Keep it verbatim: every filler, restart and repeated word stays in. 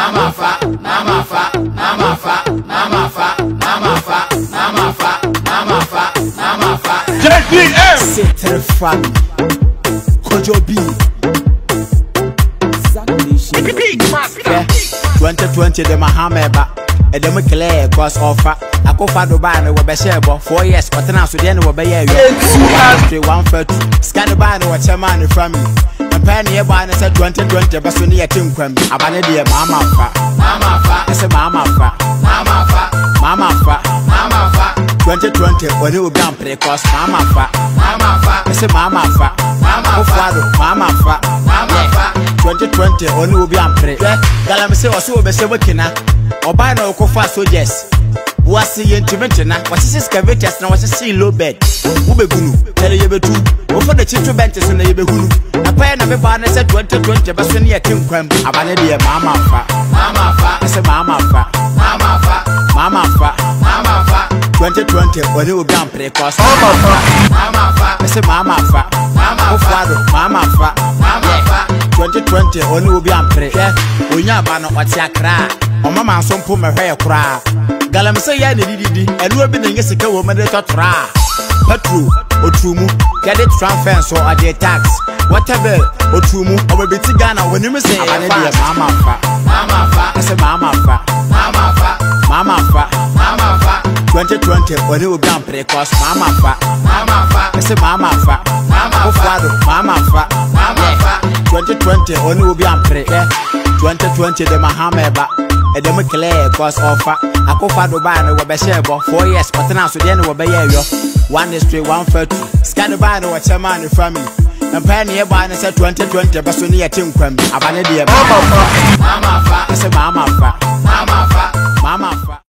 mama fa, mama fa, mama fa, mama fa, mama fa, mama fa, mama fa, mama fa. C'est très fan. Kojobi. twenty twenty de Mahameba. E de me clear cause offer. I go for Dubai no be share four years. But now so the no be here. one thirty. Scan the bar no chairman from me. Penny a ban said twenty twenty, but soon you think when I ban dear mama fa, mama fa, I say mama fa, mama fa, mama fa, mama fa. Twenty twenty, when you be play cause mama fa, mama fa, I say mama fa, mama fa, mama fa, mama fa. Twenty twenty, when you be play. Galam say was so be say working na, or buy no go fast so yes. Was the intervention now? What is this cavitas now? What's a sea low bed? Ubegunu, tell you two. Over the chitu benches in the Ubegunu. A pen of a banner said twenty twenty, but when you came crumb, a banana, mama fa, mama fa, I say mama fa, mama fa, mama fa, mama fa. Twenty twenty, when you be play cause mama fa, mama fa, I say mama fa, mama fa, mama fa, mama fa. Twenty twenty, when you be play. When you ban what's your cry? Oh, mama, some put my hair cry. Galam say ya ni didi and we be nge sika wo me de totra petrol otrumu get it transfer so at the tax whatever otrumu o be ti Ghana when you say mama fa mama fa I say mama fa mama fa mama fa mama fa twenty twenty when you be play cause mama fa mama fa I say mama fa mama fa mama fa mama fa twenty twenty when you be play twenty twenty de Mahameba. E de me clear cause offer. I go for Dubai no be share four years. But now so the no be here. One is straight one thirty. Scan the bar no chairman from me. And penny a ban said twenty twenty, but so near Tim Crumb. I ban dear mama fa, mama fa, I say mama fa, mama fa,